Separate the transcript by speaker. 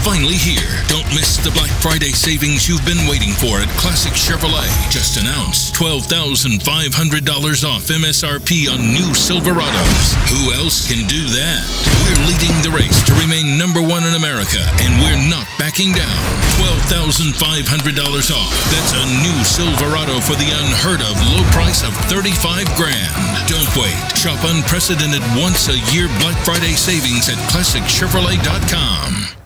Speaker 1: finally here. Don't miss the Black Friday savings you've been waiting for at Classic Chevrolet. Just announced $12,500 off MSRP on new Silverados. Who else can do that? We're leading the race to remain number one in America, and we're not backing down. $12,500 off. That's a new Silverado for the unheard of low price of $35,000. Don't wait. Shop unprecedented once a year Black Friday savings at ClassicChevrolet.com.